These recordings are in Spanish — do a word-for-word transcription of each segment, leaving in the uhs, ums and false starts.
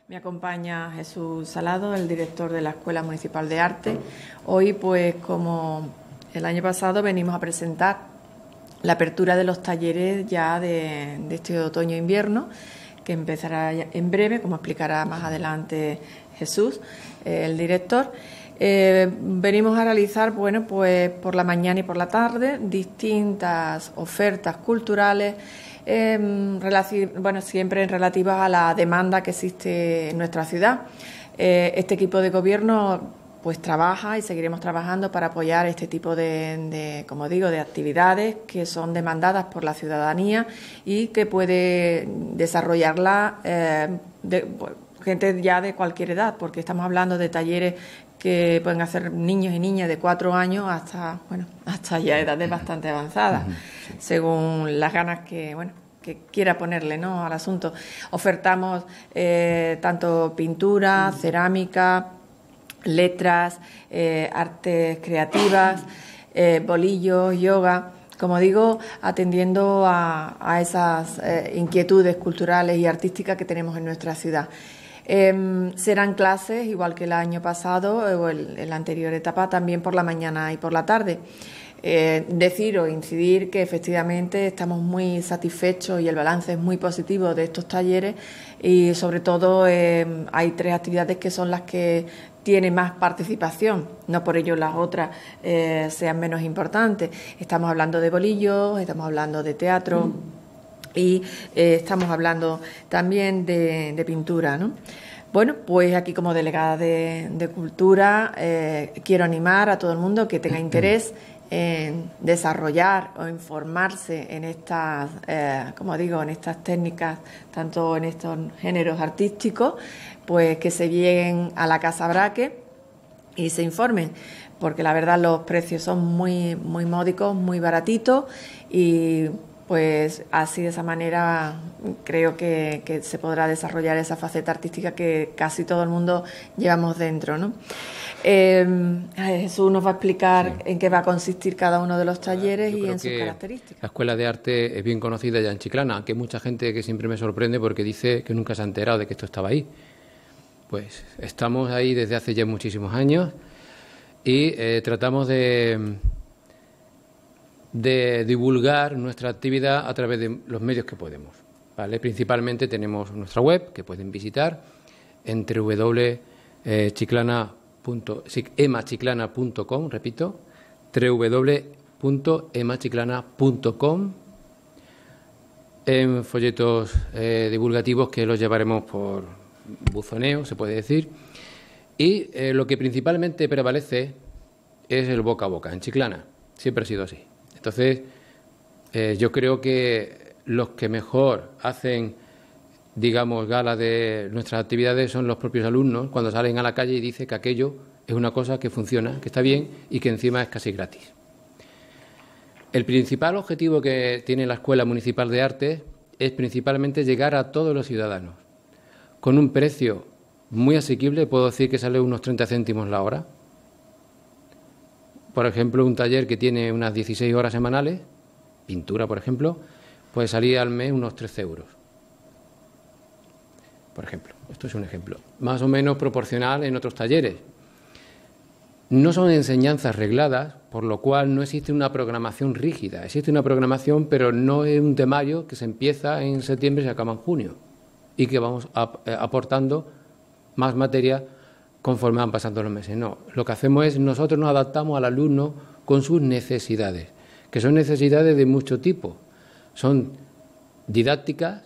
Me acompaña Jesús Salado, el director de la Escuela Municipal de Arte. Hoy, pues, como el año pasado, venimos a presentar la apertura de los talleres ya de, de este otoño-invierno, que empezará en breve, como explicará más adelante Jesús, eh, el director. Eh, venimos a realizar, bueno, pues por la mañana y por la tarde, distintas ofertas culturales, eh, bueno, siempre relativas a la demanda que existe en nuestra ciudad. Eh, este equipo de gobierno pues trabaja y seguiremos trabajando para apoyar este tipo de, de, como digo, de actividades que son demandadas por la ciudadanía y que puede desarrollarla eh, de, pues, gente ya de cualquier edad, porque estamos hablando de talleres que pueden hacer niños y niñas de cuatro años hasta, bueno, hasta ya edades bastante avanzadas, según las ganas que, bueno, que quiera ponerle, ¿no?, al asunto. Ofertamos eh, tanto pintura, cerámica, letras, eh, artes creativas, eh, bolillos, yoga, como digo, atendiendo a, a esas eh, inquietudes culturales y artísticas que tenemos en nuestra ciudad. Eh, serán clases, igual que el año pasado o el, en la anterior etapa, también por la mañana y por la tarde. Eh, decir o incidir que efectivamente estamos muy satisfechos y el balance es muy positivo de estos talleres y sobre todo eh, hay tres actividades que son las que tienen más participación, no por ello las otras eh, sean menos importantes. Estamos hablando de bolillos, estamos hablando de teatro y eh, estamos hablando también de, de pintura, ¿no? Bueno, pues aquí como delegada de, de Cultura eh, quiero animar a todo el mundo que tenga interés en desarrollar o informarse en estas, eh, como digo, en estas técnicas, tanto en estos géneros artísticos, pues que se lleguen a la Casa Braque y se informen, porque la verdad los precios son muy, muy módicos, muy baratitos y pues así de esa manera creo que, que se podrá desarrollar esa faceta artística que casi todo el mundo llevamos dentro, ¿no? Eh, Jesús nos va a explicar sí. en qué va a consistir cada uno de los talleres y en sus características. La Escuela de Arte es bien conocida ya en Chiclana, que hay mucha gente que siempre me sorprende porque dice que nunca se ha enterado de que esto estaba ahí. Pues estamos ahí desde hace ya muchísimos años y eh, tratamos de, de divulgar nuestra actividad a través de los medios que podemos, ¿vale? Principalmente tenemos nuestra web que pueden visitar en w w w punto emachiclana punto com, repito, w w w punto emachiclana punto com, en folletos eh, divulgativos que los llevaremos por buzoneo, se puede decir, y eh, lo que principalmente prevalece es el boca a boca. En Chiclana siempre ha sido así. Entonces, eh, yo creo que los que mejor hacen, digamos, gala de nuestras actividades son los propios alumnos cuando salen a la calle y dicen que aquello es una cosa que funciona, que está bien y que encima es casi gratis. El principal objetivo que tiene la Escuela Municipal de Arte es principalmente llegar a todos los ciudadanos con un precio muy asequible. Puedo decir que sale unos treinta céntimos la hora. Por ejemplo, un taller que tiene unas dieciséis horas semanales, pintura por ejemplo, puede salir al mes unos trece euros. Por ejemplo, esto es un ejemplo, más o menos proporcional en otros talleres. No son enseñanzas regladas, por lo cual no existe una programación rígida. Existe una programación, pero no es un temario que se empieza en septiembre y se acaba en junio, y que vamos aportando más materia conforme van pasando los meses. No, lo que hacemos es nosotros nos adaptamos al alumno con sus necesidades, que son necesidades de mucho tipo. Son didácticas,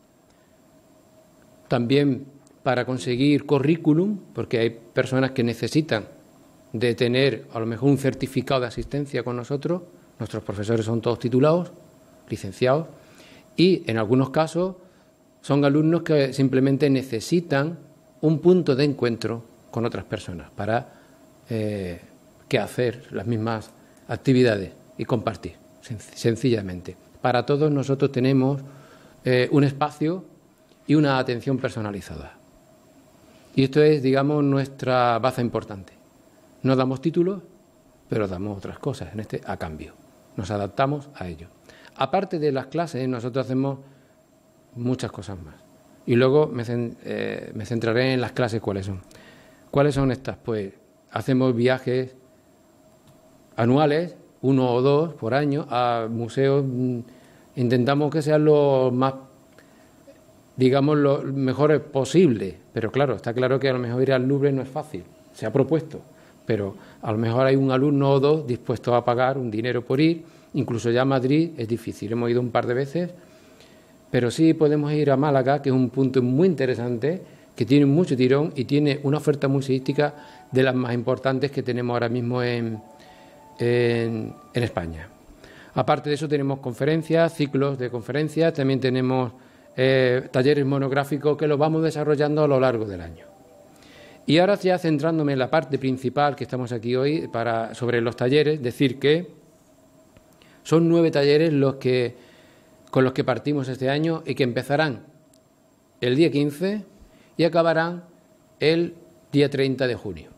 también para conseguir currículum, porque hay personas que necesitan de tener a lo mejor un certificado de asistencia con nosotros. Nuestros profesores son todos titulados, licenciados, y en algunos casos son alumnos que simplemente necesitan un punto de encuentro con otras personas para eh, que hacer las mismas actividades y compartir, sencillamente. Para todos nosotros tenemos eh, un espacio y una atención personalizada. Y esto es, digamos, nuestra baza importante. No damos títulos, pero damos otras cosas en este a cambio. Nos adaptamos a ello. Aparte de las clases, nosotros hacemos muchas cosas más. y luego me, eh, me centraré en las clases cuáles son. ¿Cuáles son estas? Pues hacemos viajes anuales, uno o dos por año, a museos. Intentamos que sean los más, digamos, los mejores posibles, pero claro, está claro que a lo mejor ir al Louvre no es fácil, se ha propuesto, pero a lo mejor hay un alumno o dos dispuestos a pagar un dinero por ir. Incluso ya a Madrid es difícil, hemos ido un par de veces, pero sí podemos ir a Málaga, que es un punto muy interesante, que tiene mucho tirón y tiene una oferta museística de las más importantes que tenemos ahora mismo en, en, en España. Aparte de eso tenemos conferencias, ciclos de conferencias, también tenemos eh, talleres monográficos que los vamos desarrollando a lo largo del año. Y ahora ya centrándome en la parte principal que estamos aquí hoy para, sobre los talleres, decir que son nueve talleres los que, con los que partimos este año y que empezarán el día quince y acabarán el día treinta de junio.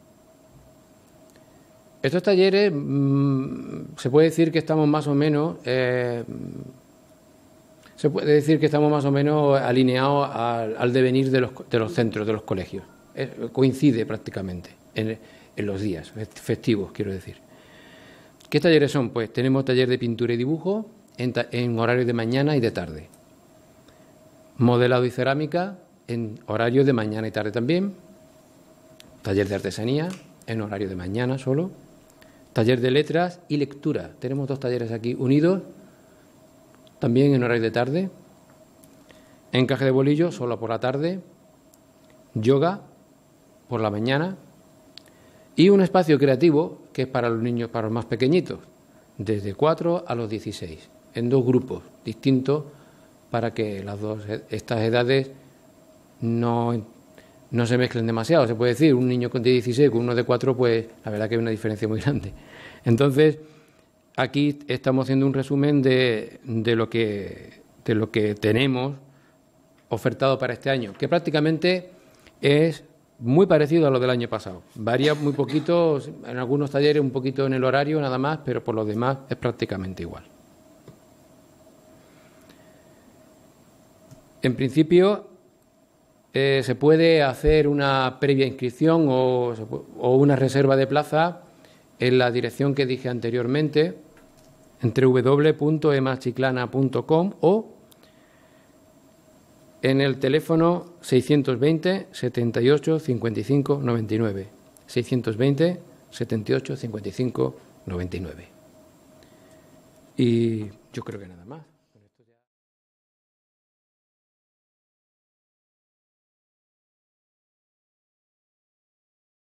Estos talleres, mmm, se puede decir que estamos más o menos, eh, se puede decir que estamos más o menos alineados al, al devenir de los, de los centros, de los colegios. Eh, coincide prácticamente en, en los días festivos, quiero decir. ¿Qué talleres son? Pues tenemos taller de pintura y dibujo en, en horarios de mañana y de tarde. Modelado y cerámica en horarios de mañana y tarde también. Taller de artesanía en horario de mañana solo. Taller de letras y lectura. Tenemos dos talleres aquí unidos, también en horario de tarde. Encaje de bolillo solo por la tarde. Yoga por la mañana. Y un espacio creativo que es para los niños, para los más pequeñitos, desde cuatro a los dieciséis, en dos grupos distintos para que las dos, estas edades no, no se mezclen demasiado. Se puede decir, un niño de dieciséis con uno de cuatro, pues la verdad que hay una diferencia muy grande. Entonces, aquí estamos haciendo un resumen de, de, lo que, de lo que tenemos ofertado para este año, que prácticamente es muy parecido a lo del año pasado. Varía muy poquito, en algunos talleres un poquito en el horario nada más, pero por lo demás es prácticamente igual. En principio, eh, se puede hacer una previa inscripción o, o una reserva de plaza en la dirección que dije anteriormente, en doble u doble u doble u punto emachiclana punto com o en el teléfono seiscientos veinte, setenta y ocho, cincuenta y cinco, noventa y nueve. seiscientos veinte, setenta y ocho, cincuenta y cinco, noventa y nueve. Y yo creo que nada más.